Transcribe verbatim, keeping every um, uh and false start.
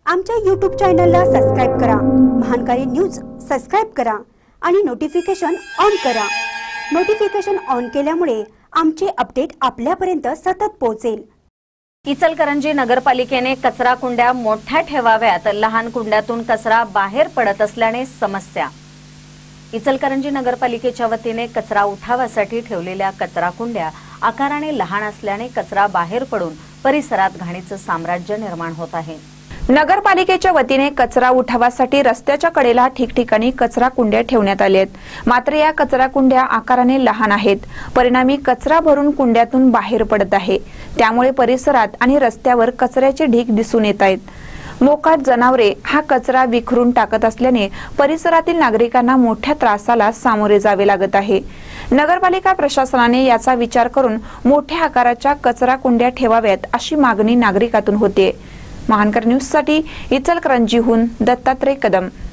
आमच्या यूट्यूब चॅनलला सबस्क्राइब करा, महानकारी न्यूज सबस्क्राइब करा आणि नोटिफिकेशन ऑन करा। नोटिफिकेशन ऑन केल्यामुळे आमचे अपडेट आपल्यापर्यंत सतत पोहोचेल। इचलकरंजी नगरपालिकेने कचरा कुंड्या मोठ्या ठेवाव्यात, लहान कुंड्यातून कचरा बाहेर पडत असल्याने समस्या। इचलकरंजी नगरपालिकेच्या वतीने कचरा उठावासाठी ठेवलेल्या कचरा कुंड्या आकाराने लहान असल्याने कचरा बाहेर पडून परिसरात घाणीचे साम्राज्य निर्माण होत आहे। नगरपालिकेच्या वतीने कचरा उठावासाठी रस्त्याच्या कडेला ठिकठिकाणी कचरा कुंड्या ठेवण्यात आल्या आहेत। मात्र या कचरा कुंड्या आकाराने लहान आहेत, परिणामी कचरा भरून कुंड्यातून बाहेर पडत आहे। त्यामुळे परिसरात आणि रस्त्यावर कचऱ्याचे ढीग दिसून येत आहेत। मोकाट जनावरे हा कचरा विखरून टाकत असल्याने परिसरातील नागरिकांना मोठ्या त्रासाला सामोरे जावे लागत आहे। नगरपालिका प्रशासनाने याचा विचार करून मोठ्या आकाराच्या कचरा कुंड्या ठेवाव्यात अशी मागणी नागरिकातून होते। महानकर न्यूज साठी इचलकरंजीहून दत्तात्रय कदम।